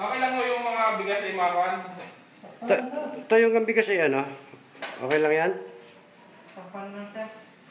Okay lang mo yung mga bigas ay makuhan. Ito yung bigas ay ano? Okay lang yan? Kapal lang siya.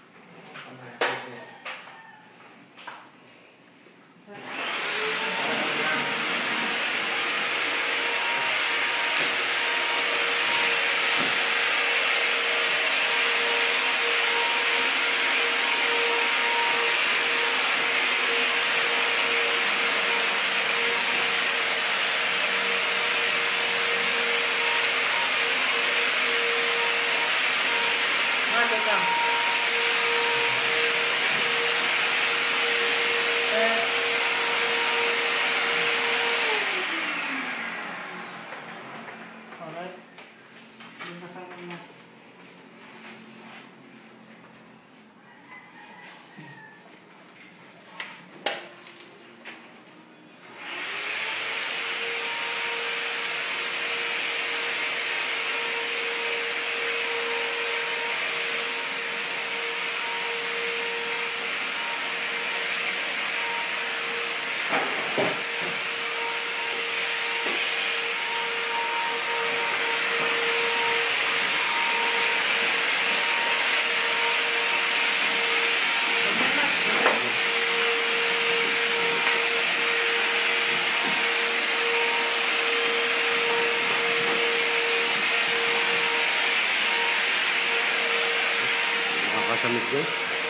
Nakakasamit yun.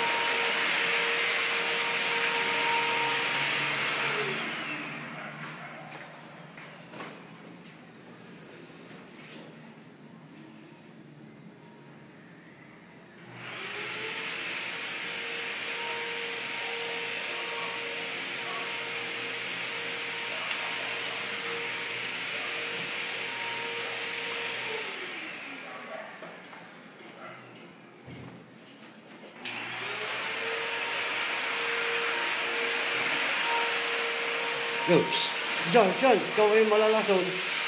Oops. Diyan, ikaw ay malalason.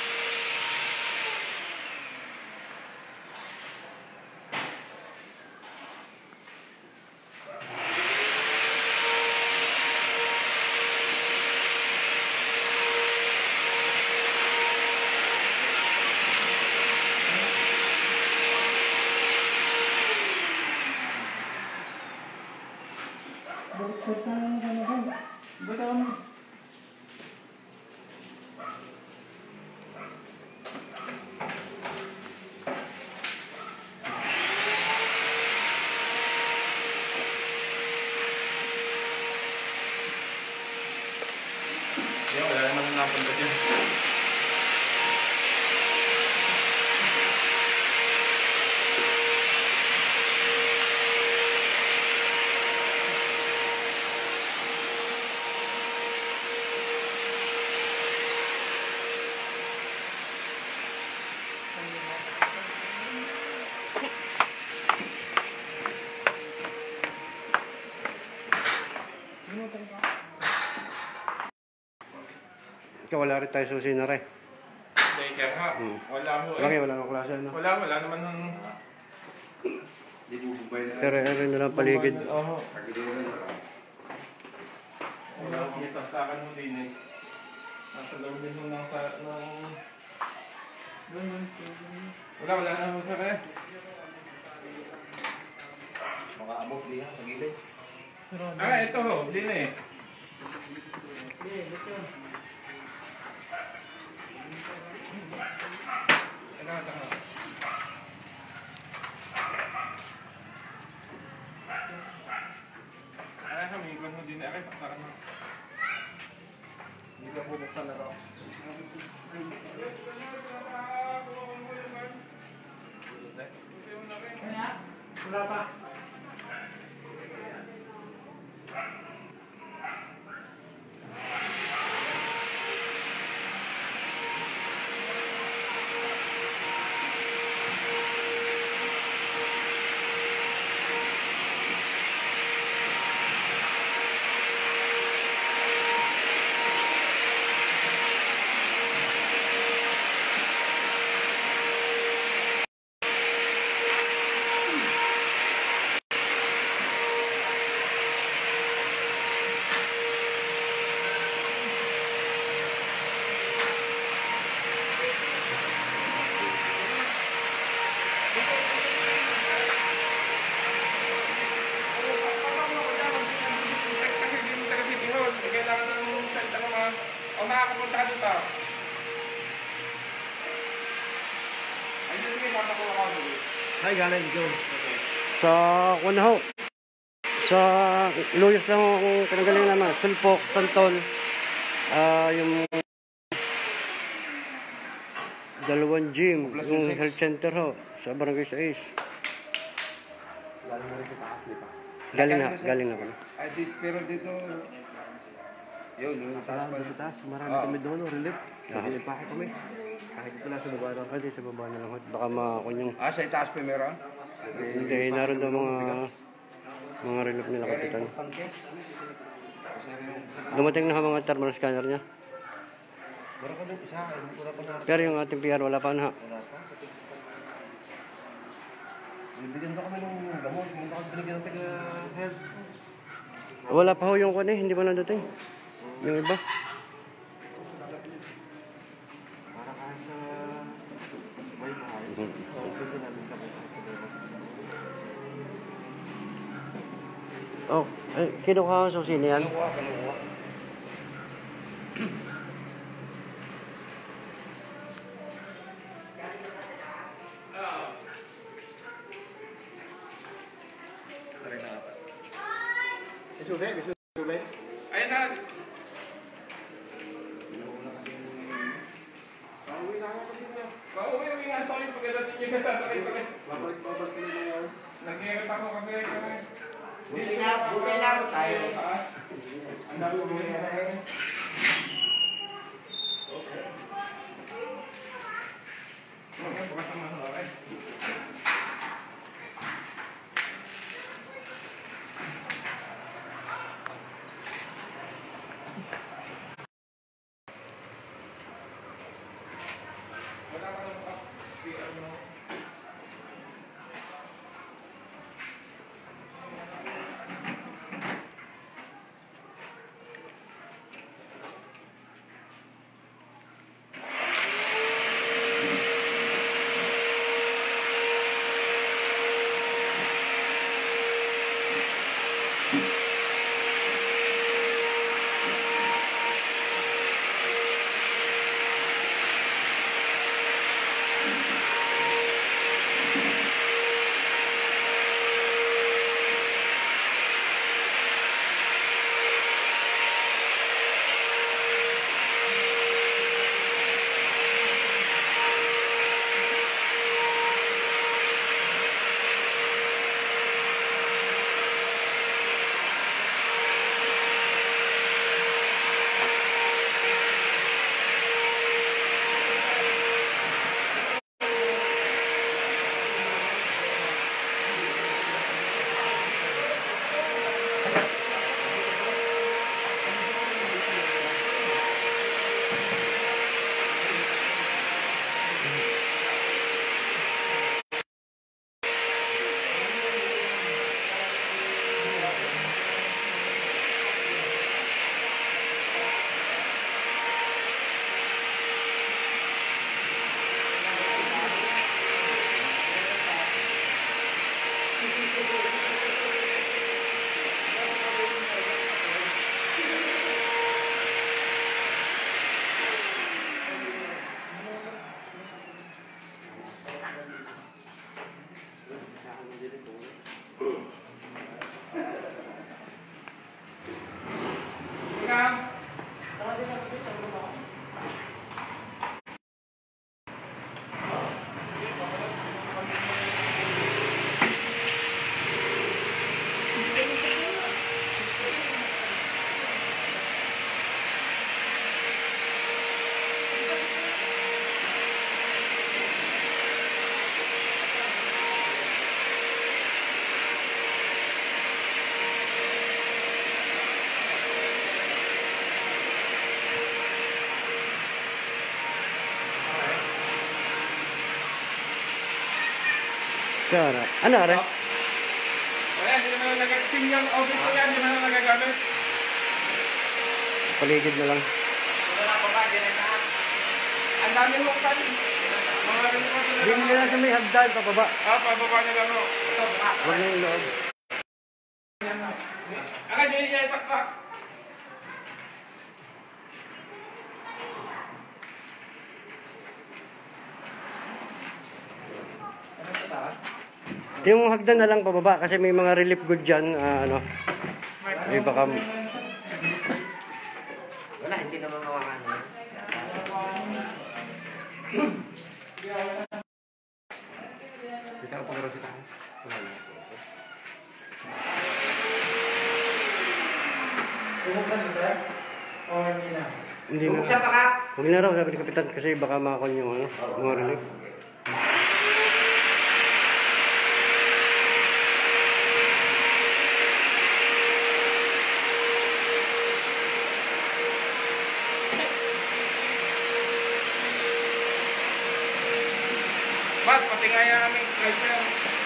Wala naman ang napunta dyan. Wala rin tayo susi na rin. Daycare ha? Wala ho eh. Wala nang klase no? Wala naman ng... Pero na lang paligid. Oo. Wala akong itasakan mo din eh. Nasa loob din mo ng... Wala naman sa kaya. Makaabot din sa gilid. Ito ho. Din eh. Kami ko din eh. Saksakan mo. Hindi ka bubuksan na raw. Wala pa. ka dito. Ayun, sige, matakuha ka dito. Ay, galing John. Sa Kunaho. Sa Luyos lang ang pinagaling naman. Sulpok, Santol. Yung dalawang gym. Yung health center ho. Sa Barangay 6. Galing mo rin sa taas, di ba? Galing na kami. Ay, pero dito... Yun, yung taas pa. Sa taas, marami kami doon. Relief. Relief pa kami. Kahit ito lang sa baba lang. Kahit sa baba na lang. Baka makunyong. Sa itaas pa meron? Hindi, naroon daw mga relief nila kapitan. Dumating na mga thermal scanner niya. Meron ka doon isa, wala pa na. Pero yung ating PR wala pa na. Wala pa. Bibigyan ba kami ng gamot? Hindi ba kami binigyan ng taga-health? Wala pa ho yung kone, hindi pa nadating. Yung iba. Para kahit sa may mahal. Gusto namin kami. Oh, kinuha ko sa sino yan? Kanuha. Isube. Ayun na. Pauwi nga ako yung pagkadating niyo sa tatay. Nag-iingat ako kami. Buti na ako tayo. Ang dami ko rin. Okay, pakasama ko. Kaya ano are? Wala, hindi naman nag-team yung office ko yan, hindi naman nagagamit. Paligid na lang. Wala ko ba, ginagawa. Ang dami mo kan. Mga rin mo sa Hindi nila sa may hagdan, papaba. pababa na lang mo. Huwag na yung loob. Ang hindi niya itaktak. Yung hagdan na lang pababa kasi may mga relief good dyan. Ano, ay baka... Wala, hindi naman mawakan. Kita ko pagkaro kita. Hindi na. Buksan pa ka? Huwag na raw, sabi ni Kapitan, kasi baka makakon yung ano, mga relief. Bas, pati nga yung aming slicer.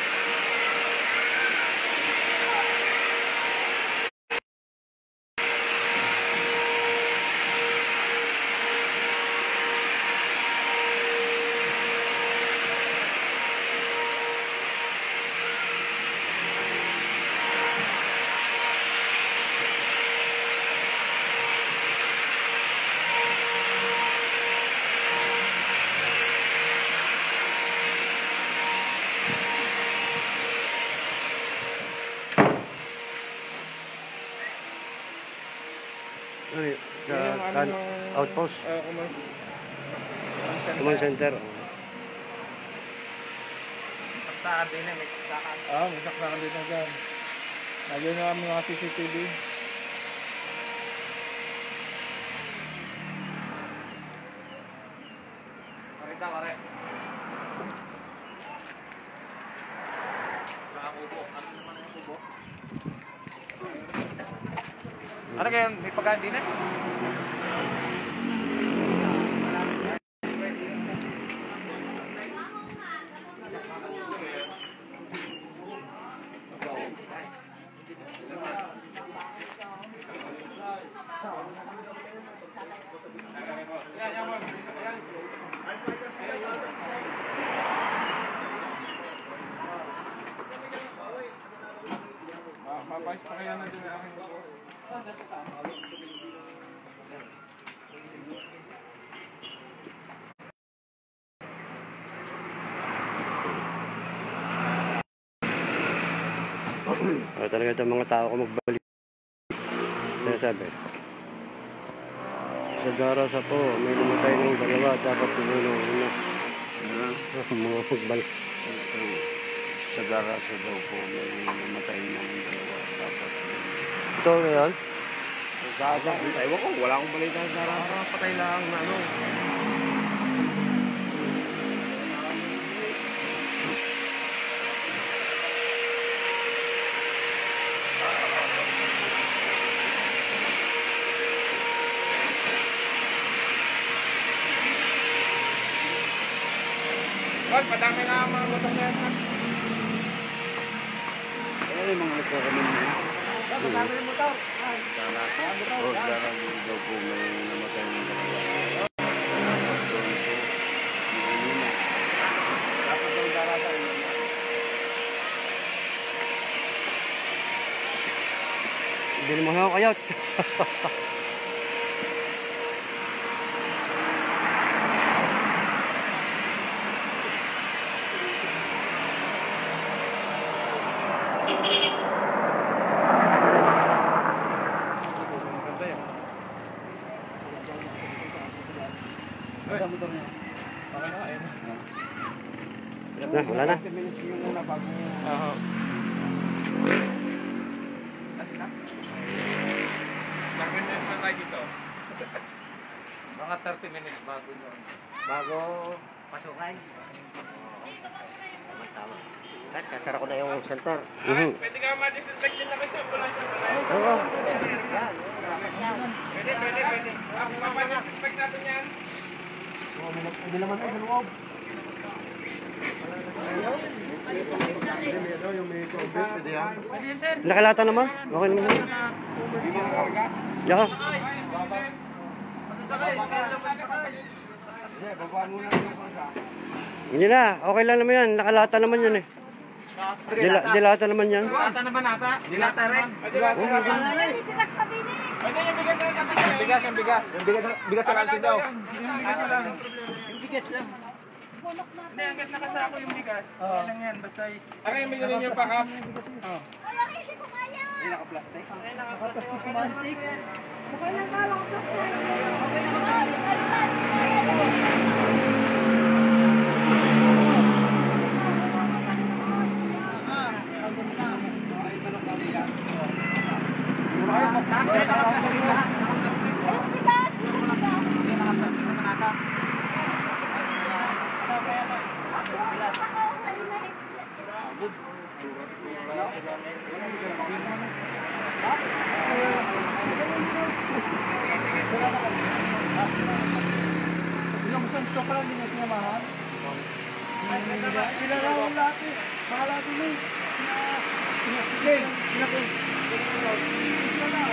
Ay, sa Yung ano, outpost, command command center. saksakan din may saksakan. May saksakan din na dyan. Nagyan na kami mga CCTV. Karita, kare. Nakakubo. Ano naman yung kubo? Ano kaya? May pagkain din eh? Papayos pa kaya na din ang aking bako. Talaga itong mga tao ko magbalik. Sinasabi. Sa Darasa po, may namatay ng dalawa, dapat tinulong na. Mga magbalik. Sa Darasa daw po, may namatay ng dalawa. Dapat. Ito ngayon? Sa Darasa, ewan ko, wala akong balita sa Darasa. Patay lang na ano. Padami na ang mga motor niya. Ano yung mga nagkakamin niya? Padami yung motor. Darasa daw po, may namatay ng dalawa. Dapat daw Darasa yun. Hindi naman ako kayot. Na, wala na. Oo. Bakit na naman tayo dito? Mga 30 minutes bago yun. Bago pasukan. Tama. At kasara ko na yung center. Pwede ka ma-disinfect din naman ito. Oo. Pwede. Ma-disinfect natin yan. Hindi naman tayo sa loob. Nakalata naman? Okay naman. Yaka. Hindi na, okay lang naman yan. Nakalata naman yan eh. Dilata naman yan. Dilata naman ata. Dilata rin. Bigas pa din eh. Pwede yung bigas na natin. Bigas. Yung bigas sa kalsi daw. Yung bigas lang. bunok natin. Hindi, hanggat nakasako yung bigas. Okay lang yan, basta is... Ano yung binili niyo pa ka? Wala rin si kumaya. Hindi naka-plastic. Nakaplastic kumantik. Okay lang ka, lang plastic. Ay, talong kami yan. Ay, naka-plastic lahat. Naka-plastic. Yung bigas, yung bigas. Hindi, naka-plastic naman ata. Ako, sa'yo na eh. Ilang santo pa lang din na sinamahan? Pinalawang lahat eh. Bahala din eh. Sige, pinakul. Sila na.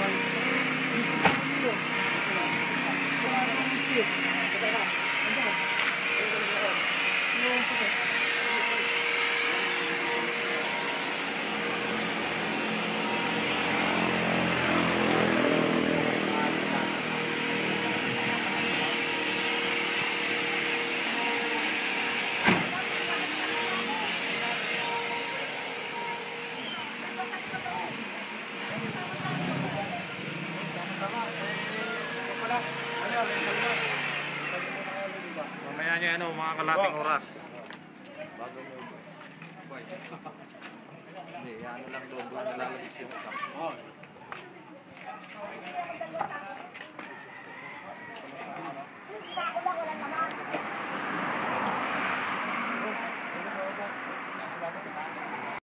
Mamaya niya ano, mga kalating oras. Hindi, ano lang doon, doon nalalagis yung